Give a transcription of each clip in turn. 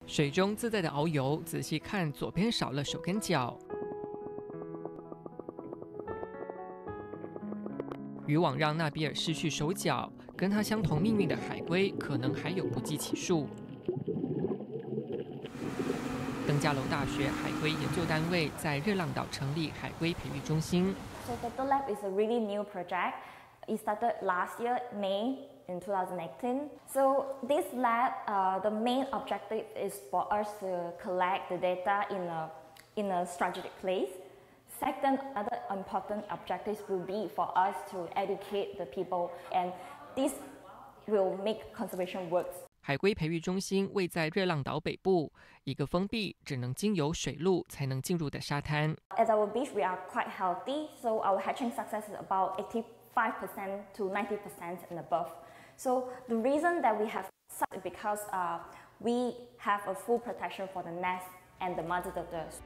水中自在的遨游，仔细看，左边少了手跟脚。渔网让纳比尔失去手脚，跟他相同命运的海龟可能还有不计其数。登嘉楼大学海龟研究单位在热浪岛成立海龟培育中心。 So Turtle Lab is a really new project. It started last year, May in 2018. So this lab, the main objective is for us to collect the data in a strategic place. Second, other important objectives will be for us to educate the people, and this will make conservation works. 海龟培育中心位在热浪岛北部，一个封闭、只能经由水路才能进入的沙滩。 At our beach, we are quite healthy, so our hatching success is about 85% to 90% and above. So the reason that we have such is because we have a full protection for the nest and the mother turtles.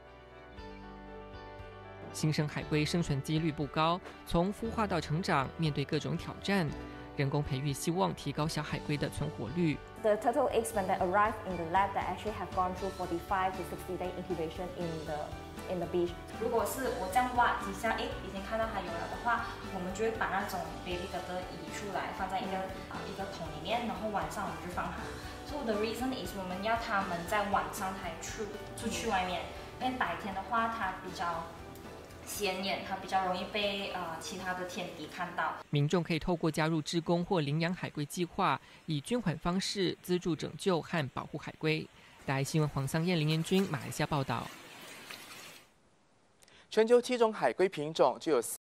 新生海龟生存几率不高，从孵化到成长，面对各种挑战。人工培育希望提高小海龟的存活率。 The turtle eggs, when they arrive in the lab, they actually have gone through 45 to 60-day incubation in the beach. 如果是我这样挖几下，已经看到它有了的话，我们就会把那种 baby turtle 移出来，放在一个桶里面，然后晚上我们就放它。So the reason is 我们要它们在晚上才出去外面，因为白天的话它比较显眼，它比较容易被其他的天敌看到。 民众可以透过加入志工或领养海龟计划，以捐款方式资助拯救和保护海龟。大爱新闻黄桑燕、林彦君，马来西亚报道。 全球7种海龟品种具有